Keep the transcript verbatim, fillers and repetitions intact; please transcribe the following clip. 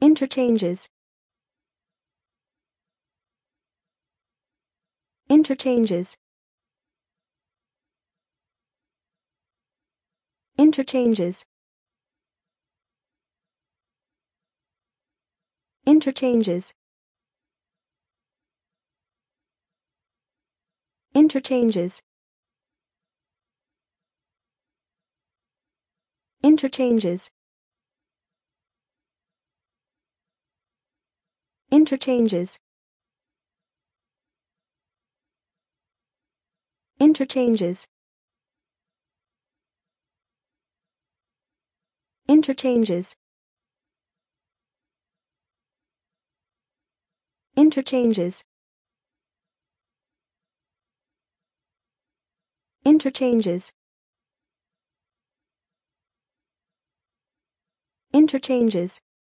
Interchanges. Interchanges. Interchanges. Interchanges. Interchanges. Interchanges. Interchanges. Interchanges. Interchanges. Interchanges. Interchanges. Interchanges.